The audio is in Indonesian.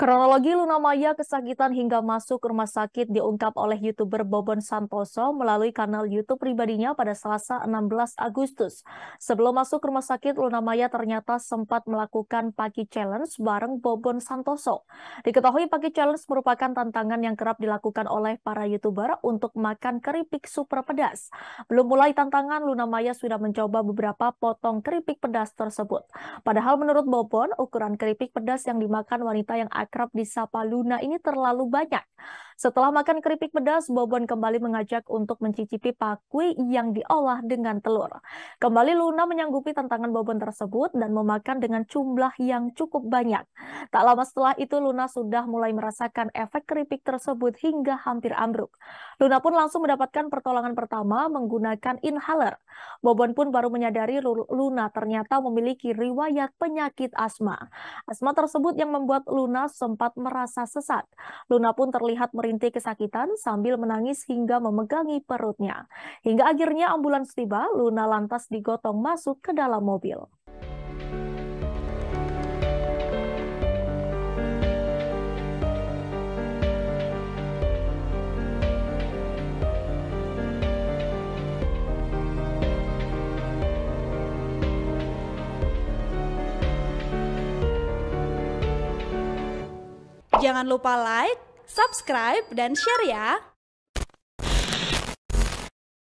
Kronologi Luna Maya kesakitan hingga masuk rumah sakit diungkap oleh YouTuber Bobon Santoso melalui kanal YouTube pribadinya pada Selasa 16 Agustus. Sebelum masuk rumah sakit, Luna Maya ternyata sempat melakukan Pagi Challenge bareng Bobon Santoso. Diketahui Pagi Challenge merupakan tantangan yang kerap dilakukan oleh para YouTuber untuk makan keripik super pedas. Belum mulai tantangan, Luna Maya sudah mencoba beberapa potong keripik pedas tersebut. Padahal menurut Bobon, ukuran keripik pedas yang dimakan wanita yang akrab disapa Luna ini terlalu banyak. Setelah makan keripik pedas, Bobon kembali mengajak untuk mencicipi pakui yang diolah dengan telur. Kembali Luna menyanggupi tantangan Bobon tersebut dan memakan dengan jumlah yang cukup banyak. Tak lama setelah itu Luna sudah mulai merasakan efek keripik tersebut hingga hampir ambruk. Luna pun langsung mendapatkan pertolongan pertama menggunakan inhaler. Bobon pun baru menyadari Luna ternyata memiliki riwayat penyakit asma. Asma tersebut yang membuat Luna sempat merasa sesak. Luna pun terlihat merintih kesakitan sambil menangis hingga memegangi perutnya. Hingga akhirnya ambulans tiba, Luna lantas digotong masuk ke dalam mobil. Jangan lupa like, subscribe, dan share ya!